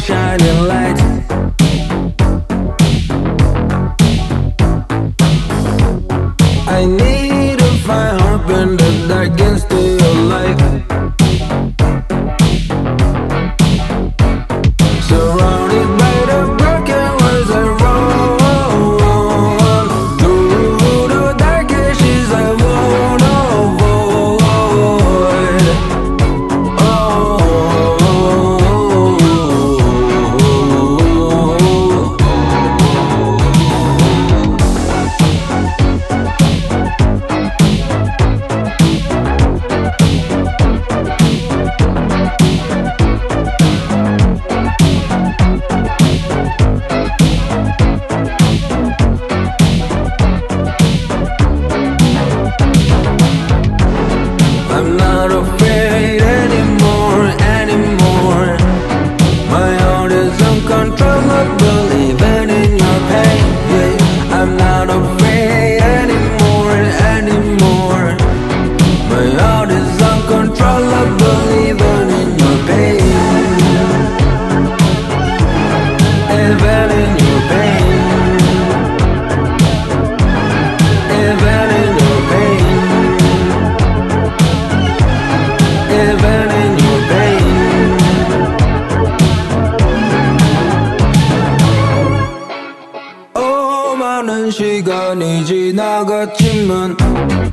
shining light. I need to find hope in the dark and stay alive. Surrounded by the broken words I wrote, through the dark ashes I won't avoid. I'm not afraid anymore, anymore. My heart is uncontrollable, even in your pain. Yeah. I'm not afraid anymore, anymore. My heart is uncontrollable, even in your pain. Even in your pain. Even in your pain. Even in your pain. 많은 시간이 지나갔지만